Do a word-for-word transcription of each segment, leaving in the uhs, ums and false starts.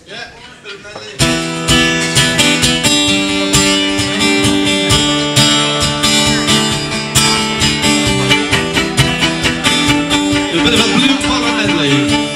Yeah, bit of medley. A bit of a blue collar medley.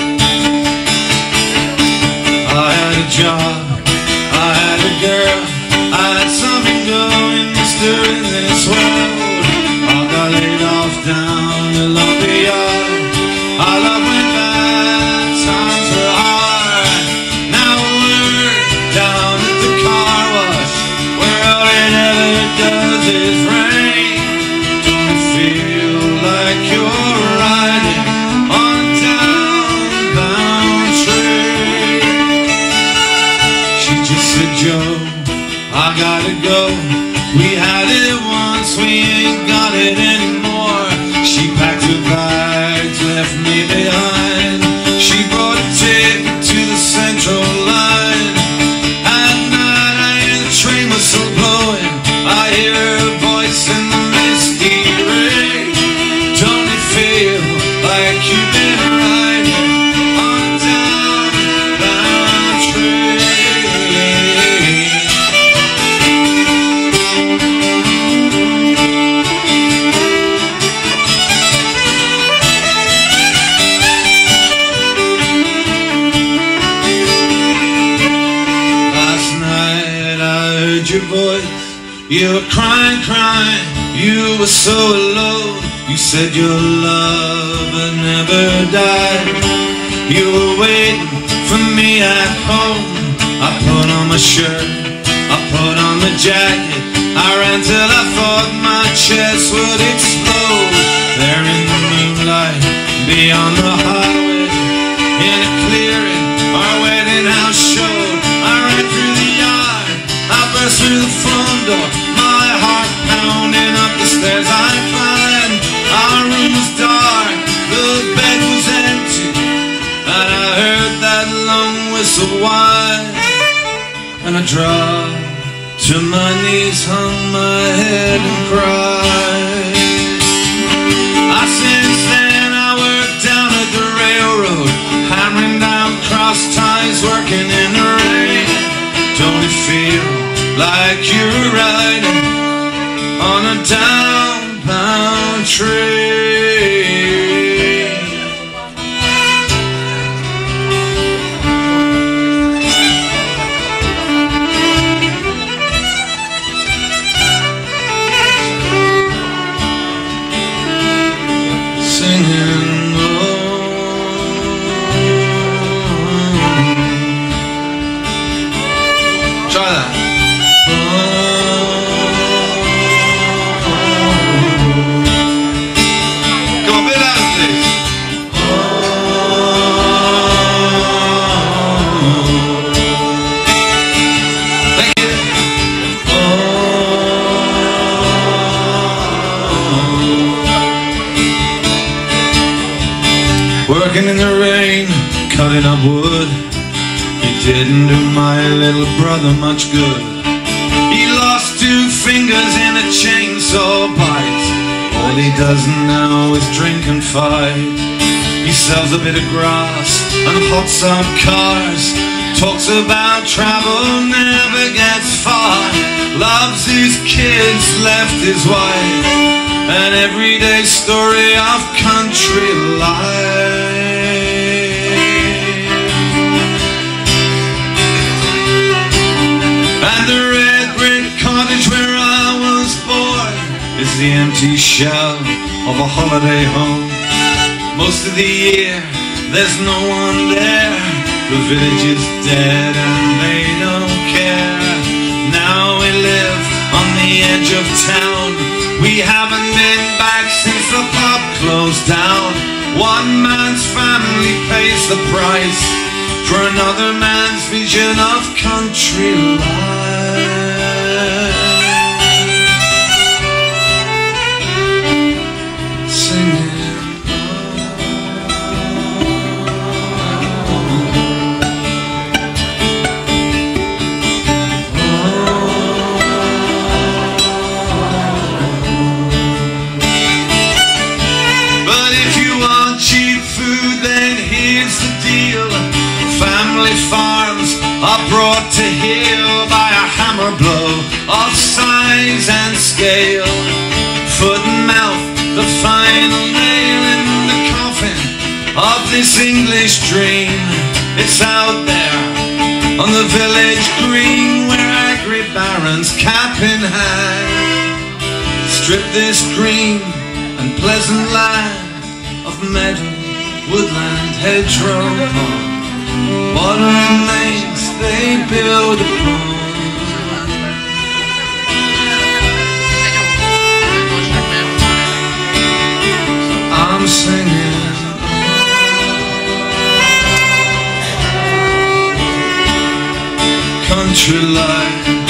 I had a job, I had a girl, I had something going, mister, in this world. I got laid off down along the yard. I love when bad times were hard. Now we're down at the car wash, where all it ever does is rain. Don't you feel like you're riding on a downbound train? She just said, Joe, I gotta go. We had it once, we ain't got it anymore. She packed her bags, left me behind. She brought a ticket to the central line. At night I hear the train whistle blowing. I hear her voice in the misty rain. Don't it feel like you've been riding on a downbound train? Your voice, you were crying, crying, you were so alone. You said your love had never died. You were waiting for me at home. I put on my shirt, I put on the jacket. I ran till I thought my chest would explode. There in the moonlight, beyond the highway, in a clearing, our wedding house showed. I ran through the yard, I burst through the front door, my heart pounding up the stairs I climbed. Our room was dark, the bed was empty, and I heard that long whistle whine. And I dropped to my knees, hung my head and cried. I since then I worked down at the railroad, hammering down cross ties, working in the rain. Don't it feel like you're riding on a downbound train? Singing, oh, try that. Working in the rain, cutting up wood, it didn't do my little brother much good. He lost two fingers in a chainsaw bite. All he does now is drink and fight. He sells a bit of grass and hots up cars, talks about travel, never gets far. Loves his kids, left his wife, an everyday story of country life. And the red brick cottage where I was born is the empty shell of a holiday home. Most of the year there's no one there. The village is dead and they don't care. Now we live on the edge of town. We haven't been back since the pub closed down. One man's family pays the price for another man's vision of country life. Singing. Cheap food, then here's the deal. Family farms scale, foot and mouth, the final nail in the coffin of this English dream. It's out there on the village green where angry barons cap in hand strip this green and pleasant land of meadow, woodland, hedgerow, pond. What remains they build upon. I'm singing country life.